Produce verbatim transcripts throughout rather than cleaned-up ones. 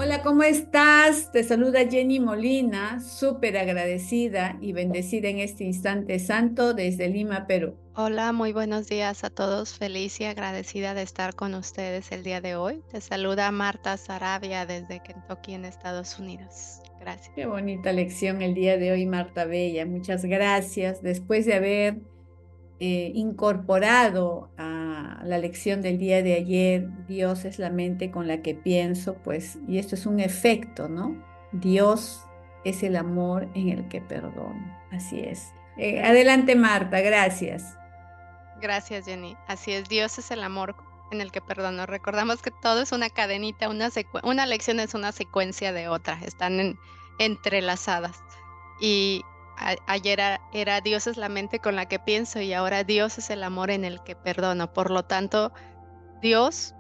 Hola, ¿cómo estás? Te saluda Jenny Molina, súper agradecida y bendecida en este instante santo desde Lima, Perú. Hola, muy buenos días a todos. Feliz y agradecida de estar con ustedes el día de hoy. Te saluda Marta Sarabia desde Kentucky en Estados Unidos. Gracias. Qué bonita lección el día de hoy, Marta Bella. Muchas gracias. Después de haber eh, incorporado a la lección del día de ayer, Dios es la mente con la que pienso, pues, y esto es un efecto, ¿no? Dios es el amor en el que perdono. Así es. Eh, adelante, Marta, gracias. Gracias, Jenny. Así es, Dios es el amor en el que perdono. Recordamos que todo es una cadenita, una secue- una lección es una secuencia de otra, están en- entrelazadas. Y a- ayer era, era Dios es la mente con la que pienso y ahora Dios es el amor en el que perdono. Por lo tanto, Dios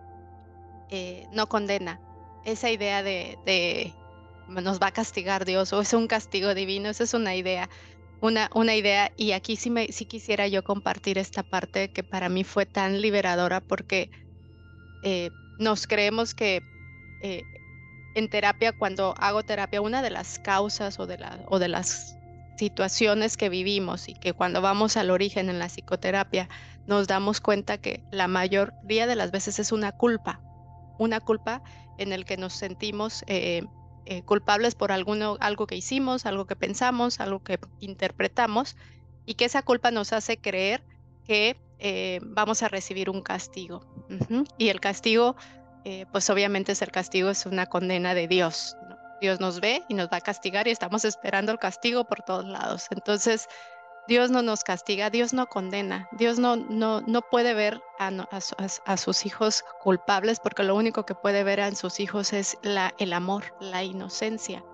eh, no condena. Esa idea de, de nos va a castigar Dios o es un castigo divino, esa es una idea, una, una idea. Y aquí sí, me, sí quisiera yo compartir esta parte que para mí fue tan liberadora porque eh, nos creemos que eh, en terapia, cuando hago terapia, una de las causas o de la, o de las situaciones que vivimos y que cuando vamos al origen en la psicoterapia nos damos cuenta que la mayoría de las veces es una culpa una culpa en el que nos sentimos eh, eh, culpables por alguno, algo que hicimos, algo que pensamos, algo que interpretamos, y que esa culpa nos hace creer que eh, vamos a recibir un castigo. Ujú. Y el castigo, eh, pues obviamente es el castigo, es una condena de Dios, ¿no? Dios nos ve y nos va a castigar y estamos esperando el castigo por todos lados. Entonces, Dios no nos castiga, Dios no condena, Dios no, no, no puede ver a, no- a su- a s- a sus hijos culpables porque lo único que puede ver en sus hijos es la, el amor, la inocencia.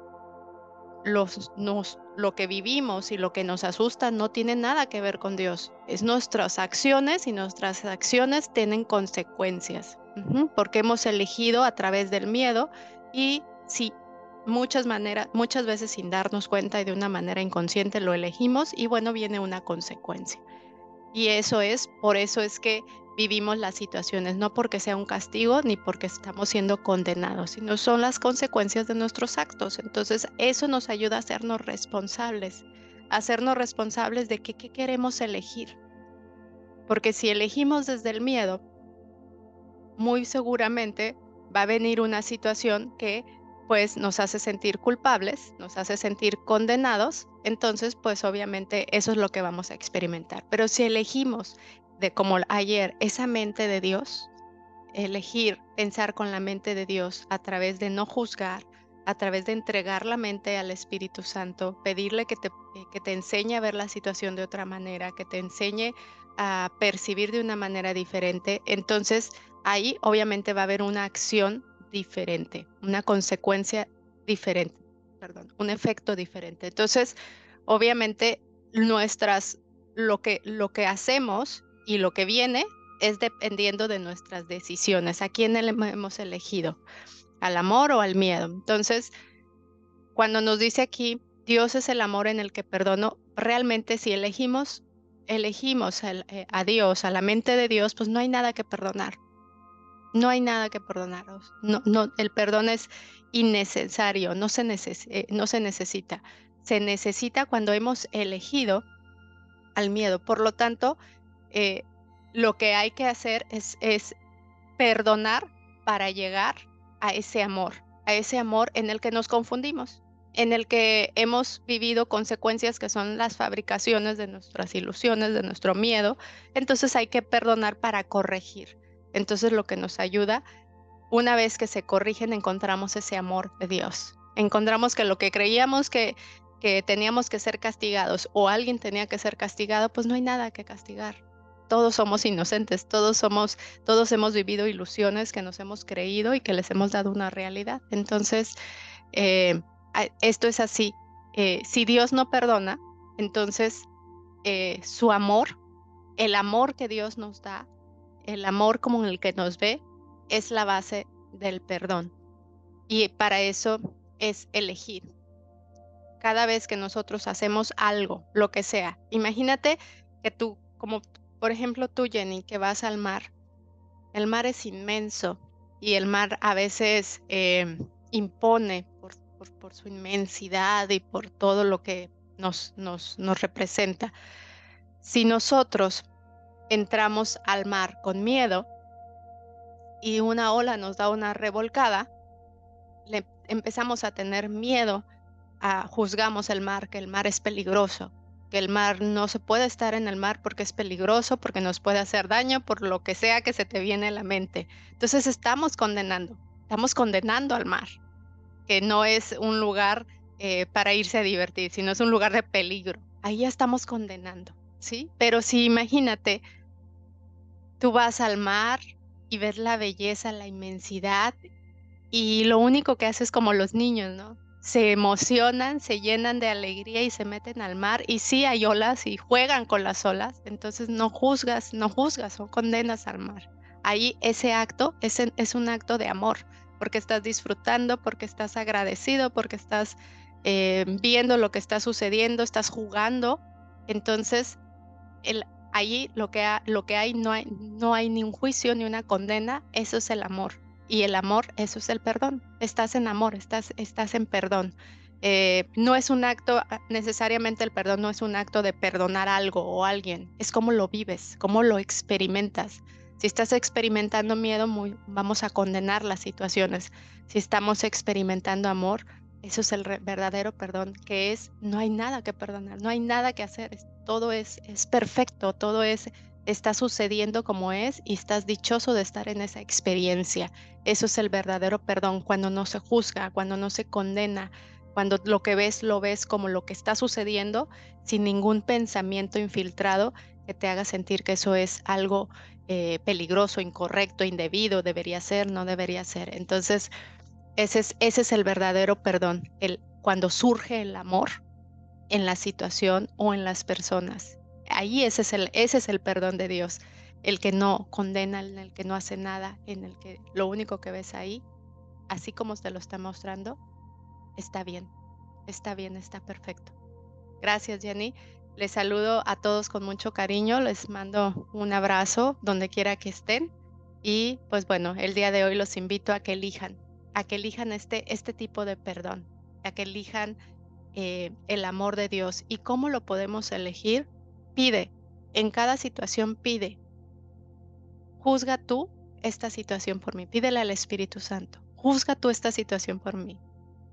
Los, nos, lo que vivimos y lo que nos asusta no tiene nada que ver con Dios. Es nuestras acciones y nuestras acciones tienen consecuencias, ujú, porque hemos elegido a través del miedo y si muchas maneras, muchas veces sin darnos cuenta y de una manera inconsciente lo elegimos y bueno, viene una consecuencia. Y eso es, por eso es que vivimos las situaciones, no porque sea un castigo ni porque estamos siendo condenados, sino son las consecuencias de nuestros actos. Entonces, eso nos ayuda a hacernos responsables, a hacernos responsables de qué, qué queremos elegir. Porque si elegimos desde el miedo, muy seguramente va a venir una situación que pues nos hace sentir culpables, nos hace sentir condenados, entonces pues obviamente eso es lo que vamos a experimentar. Pero si elegimos de como ayer esa mente de Dios, elegir pensar con la mente de Dios a través de no juzgar, a través de entregar la mente al Espíritu Santo, pedirle que te, eh, que te enseñe a ver la situación de otra manera, que te enseñe a percibir de una manera diferente, entonces ahí obviamente va a haber una acción diferente, una consecuencia diferente, perdón, un efecto diferente. Entonces, obviamente nuestras, lo que, lo que hacemos y lo que viene es dependiendo de nuestras decisiones, a quién ele- hemos elegido, al amor o al miedo. Entonces, cuando nos dice aquí, Dios es el amor en el que perdono, realmente si elegimos, elegimos el- eh, a Dios, a la mente de Dios, pues no hay nada que perdonar. No hay nada que perdonaros. No, no, el perdón es innecesario, no se neces- eh, no se necesita. Se necesita cuando hemos elegido al miedo. Por lo tanto, eh, lo que hay que hacer es, es perdonar para llegar a ese amor, a ese amor en el que nos confundimos, en el que hemos vivido consecuencias que son las fabricaciones de nuestras ilusiones, de nuestro miedo. Entonces hay que perdonar para corregir. Entonces lo que nos ayuda, una vez que se corrigen, encontramos ese amor de Dios. Encontramos que lo que creíamos que que teníamos que ser castigados o alguien tenía que ser castigado, pues no hay nada que castigar. Todos somos inocentes, todos somos, todos hemos vivido ilusiones que nos hemos creído y que les hemos dado una realidad. Entonces, eh, a- esto es así. Eh, si Dios no perdona, entonces eh, su amor, el amor que Dios nos da, el amor como el que nos ve, es la base del perdón. Y para eso es elegir cada vez que nosotros hacemos algo, lo que sea. Imagínate que tú, como por ejemplo tú, Jenny, que vas al mar. El mar es inmenso y el mar a veces, eh, impone por, por, por su inmensidad y por todo lo que nos, nos, nos representa. Si nosotros entramos al mar con miedo y una ola nos da una revolcada, le empezamos a tener miedo, a, juzgamos el mar, que el mar es peligroso, que el mar no se puede estar en el mar porque es peligroso, porque nos puede hacer daño, por lo que sea que se te viene a la mente. Entonces estamos condenando, estamos condenando al mar, que no es un lugar eh, para irse a divertir, sino es un lugar de peligro. Ahí ya estamos condenando, ¿sí? Pero si imagínate, tú vas al mar y ves la belleza, la inmensidad, y lo único que haces como los niños, ¿no? Se emocionan, se llenan de alegría y se meten al mar. Y sí hay olas y juegan con las olas. Entonces no juzgas, no juzgas o condenas al mar. Ahí ese acto es, en- es un acto de amor, porque estás disfrutando, porque estás agradecido, porque estás eh, viendo lo que está sucediendo, estás jugando. Entonces el, allí lo que, ha- lo que hay no hay, no hay ni un juicio ni una condena, eso es el amor. Y el amor, eso es el perdón. Estás en amor, estás, estás en perdón. Eh, no es un acto, ah, necesariamente el perdón no es un acto de perdonar algo o alguien, es cómo lo vives, cómo lo experimentas. Si estás experimentando miedo, muy, vamos a condenar las situaciones. Si estamos experimentando amor, eso es el re- verdadero perdón, que es, no hay nada que perdonar, no hay nada que hacer, es- todo es, es perfecto, todo es, está sucediendo como es y estás dichoso de estar en esa experiencia. Eso es el verdadero perdón, cuando no se juzga, cuando no se condena, cuando lo que ves lo ves como lo que está sucediendo, sin ningún pensamiento infiltrado que te haga sentir que eso es algo eh, peligroso, incorrecto, indebido, debería ser, no debería ser. Entonces, ese es, ese es el verdadero perdón, el, cuando surge el amor en la situación o en las personas. Ahí ese es el, ese es el perdón de Dios, el que no condena, en el que no hace nada, en el que lo único que ves ahí, así como te lo está mostrando, está bien, está bien, está perfecto. Gracias, Jenny. Les saludo a todos con mucho cariño, les mando un abrazo donde quiera que estén y pues bueno, el día de hoy los invito a que elijan, a que elijan este, este tipo de perdón, a que elijan eh, el amor de Dios. ¿Y cómo lo podemos elegir? Pide, en cada situación pide, juzga tú esta situación por mí, pídele al Espíritu Santo, juzga tú esta situación por mí.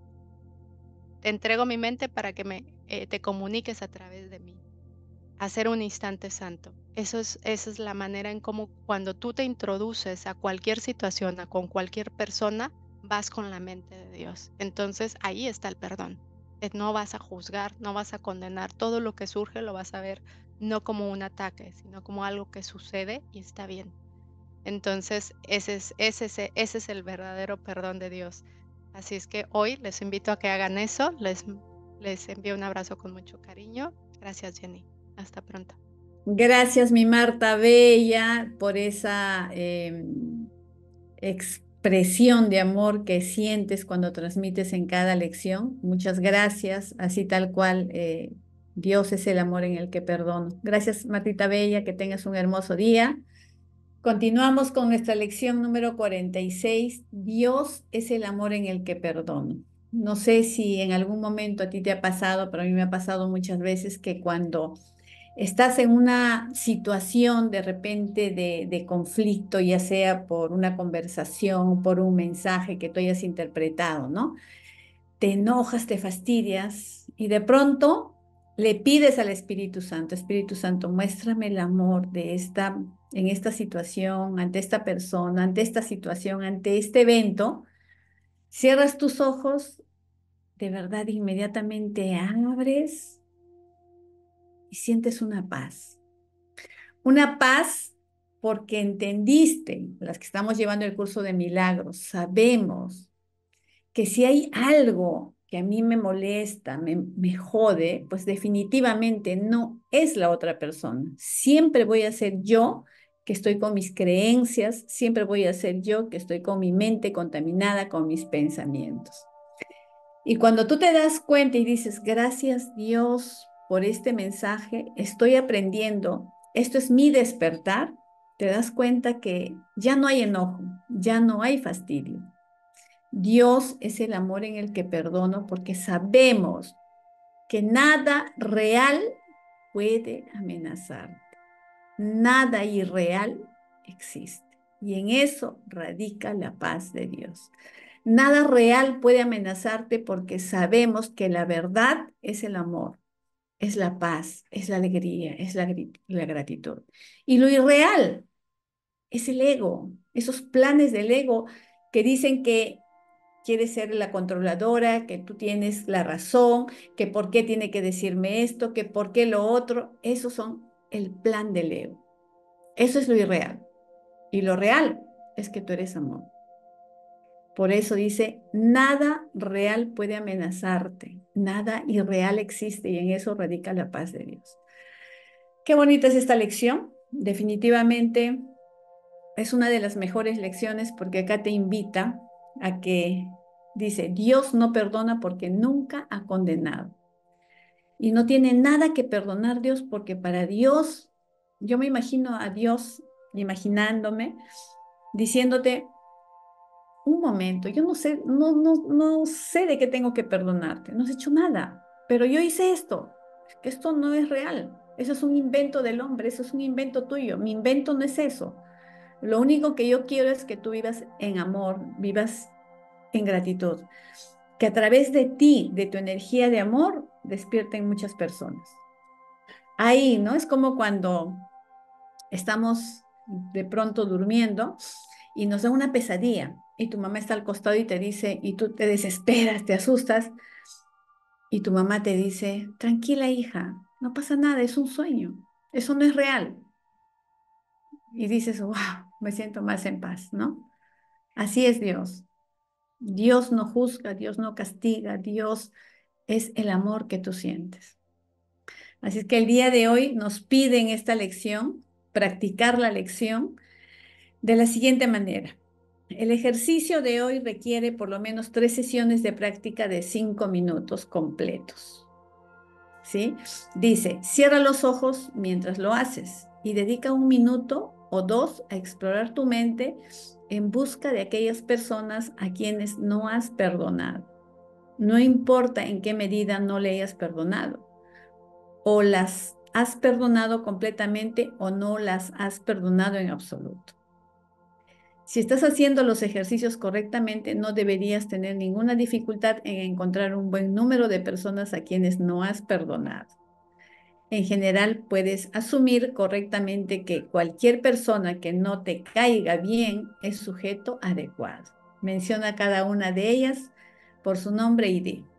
Te entrego mi mente para que me, eh, te comuniques a través de mí. Hacer un instante santo. Eso es, esa es la manera en cómo cuando tú te introduces a cualquier situación, a con cualquier persona, vas con la mente de Dios. Entonces ahí está el perdón. Eh, No vas a juzgar, no vas a condenar. Todo lo que surge lo vas a ver no como un ataque, sino como algo que sucede y está bien. Entonces ese es, ese es, ese es el verdadero perdón de Dios. Así es que hoy les invito a que hagan eso. Les, les envío un abrazo con mucho cariño. Gracias, Jenny. Hasta pronto. Gracias, mi Marta Bella, por esa em, expresión de amor que sientes cuando transmites en cada lección. Muchas gracias, así tal cual. eh, Dios es el amor en el que perdono. Gracias, Martita Bella, que tengas un hermoso día. Continuamos con nuestra lección número cuarenta y seis. Dios es el amor en el que perdono. No sé si en algún momento a ti te ha pasado, pero a mí me ha pasado muchas veces que cuando estás en una situación de repente de, de conflicto, ya sea por una conversación, por un mensaje que tú hayas interpretado, ¿no? Te enojas, te fastidias y de pronto le pides al Espíritu Santo, Espíritu Santo, muéstrame el amor de esta, en esta situación, ante esta persona, ante esta situación, ante este evento. Cierras tus ojos, de verdad inmediatamente abres y sientes una paz. Una paz porque entendiste, las que estamos llevando el curso de milagros, sabemos que si hay algo que a mí me molesta, me, me jode, pues definitivamente no es la otra persona. Siempre voy a ser yo que estoy con mis creencias, siempre voy a ser yo que estoy con mi mente contaminada, con mis pensamientos. Y cuando tú te das cuenta y dices, gracias Dios por este mensaje, estoy aprendiendo, esto es mi despertar, te das cuenta que ya no hay enojo, ya no hay fastidio. Dios es el amor en el que perdono porque sabemos que nada real puede amenazarte. Nada irreal existe. Y en eso radica la paz de Dios. Nada real puede amenazarte porque sabemos que la verdad es el amor, es la paz, es la alegría, es la, la gratitud. Y lo irreal es el ego, esos planes del ego que dicen que quieres ser la controladora, que tú tienes la razón, que por qué tiene que decirme esto, que por qué lo otro. Esos son el plan del ego. Eso es lo irreal. Y lo real es que tú eres amor. Por eso dice, nada real puede amenazarte, nada irreal existe y en eso radica la paz de Dios. Qué bonita es esta lección. Definitivamente es una de las mejores lecciones porque acá te invita a que, dice, Dios no perdona porque nunca ha condenado. Y no tiene nada que perdonar Dios porque para Dios, yo me imagino a Dios imaginándome, diciéndote, un momento, yo no sé, no, no, no sé de qué tengo que perdonarte, no has hecho nada, pero yo hice esto, que esto no es real, eso es un invento del hombre, eso es un invento tuyo, mi invento no es eso. Lo único que yo quiero es que tú vivas en amor, vivas en gratitud, que a través de ti, de tu energía de amor, despierten muchas personas. Ahí, ¿no? Es como cuando estamos de pronto durmiendo y nos da una pesadilla y tu mamá está al costado y te dice, y tú te desesperas, te asustas y tu mamá te dice, tranquila hija, no pasa nada, es un sueño, eso no es real. Y dices, wow, me siento más en paz, ¿no? Así es Dios. Dios no juzga, Dios no castiga, Dios es el amor que tú sientes. Así es que el día de hoy nos piden esta lección, practicar la lección de la siguiente manera. El ejercicio de hoy requiere por lo menos tres sesiones de práctica de cinco minutos completos. ¿Sí? Dice, cierra los ojos mientras lo haces y dedica un minuto o dos a explorar tu mente en busca de aquellas personas a quienes no has perdonado. No importa en qué medida no le hayas perdonado. O las has perdonado completamente o no las has perdonado en absoluto. Si estás haciendo los ejercicios correctamente, no deberías tener ninguna dificultad en encontrar un buen número de personas a quienes no has perdonado. En general, puedes asumir correctamente que cualquier persona que no te caiga bien es sujeto adecuado. Menciona cada una de ellas por su nombre y di.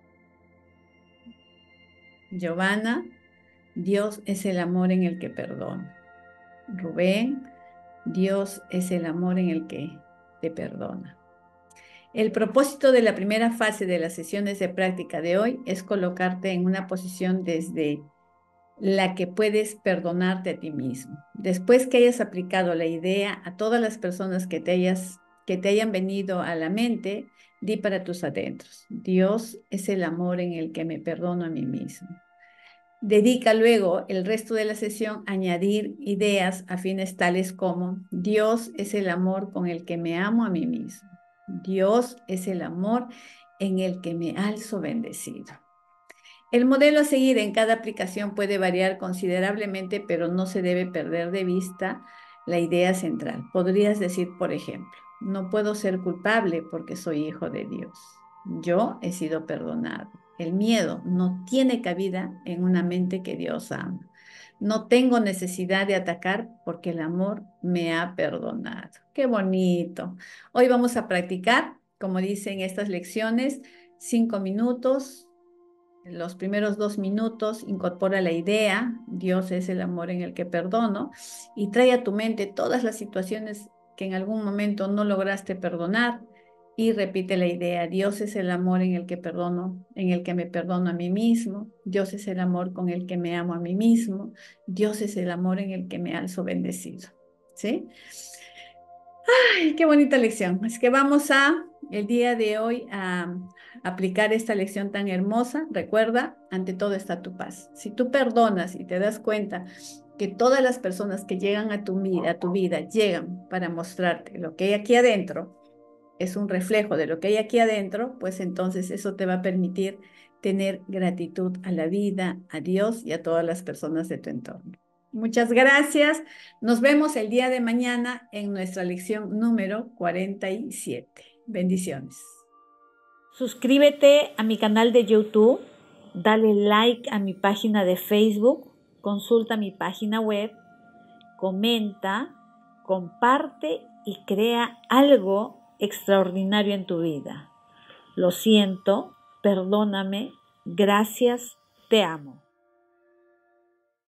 Giovanna, Dios es el amor en el que perdona. Rubén, Dios es el amor en el que te perdona. El propósito de la primera fase de las sesiones de práctica de hoy es colocarte en una posición desde la que puedes perdonarte a ti mismo. Después que hayas aplicado la idea a todas las personas que te, hayas, que te hayan venido a la mente, di para tus adentros, Dios es el amor en el que me perdono a mí mismo. Dedica luego el resto de la sesión a añadir ideas afines tales como Dios es el amor con el que me amo a mí mismo. Dios es el amor en el que me alzo bendecido. El modelo a seguir en cada aplicación puede variar considerablemente, pero no se debe perder de vista la idea central. Podrías decir, por ejemplo, no puedo ser culpable porque soy hijo de Dios. Yo he sido perdonado. El miedo no tiene cabida en una mente que Dios ama. No tengo necesidad de atacar porque el amor me ha perdonado. Qué bonito. Hoy vamos a practicar, como dicen estas lecciones, cinco minutos. En los primeros dos minutos incorpora la idea, Dios es el amor en el que perdono, y trae a tu mente todas las situaciones que en algún momento no lograste perdonar y repite la idea, Dios es el amor en el que perdono, en el que me perdono a mí mismo, Dios es el amor con el que me amo a mí mismo, Dios es el amor en el que me alzo bendecido. ¿Sí? Ay, qué bonita lección. Es que vamos a, el día de hoy, a aplicar esta lección tan hermosa. Recuerda, ante todo está tu paz. Si tú perdonas y te das cuenta que todas las personas que llegan a tu vida, a tu vida llegan para mostrarte lo que hay aquí adentro, es un reflejo de lo que hay aquí adentro, pues entonces eso te va a permitir tener gratitud a la vida, a Dios y a todas las personas de tu entorno. Muchas gracias. Nos vemos el día de mañana en nuestra lección número cuarenta y siete. Bendiciones. Suscríbete a mi canal de YouTube, dale like a mi página de Facebook, consulta mi página web, comenta, comparte y crea algo extraordinario en tu vida. Lo siento, perdóname, gracias, te amo.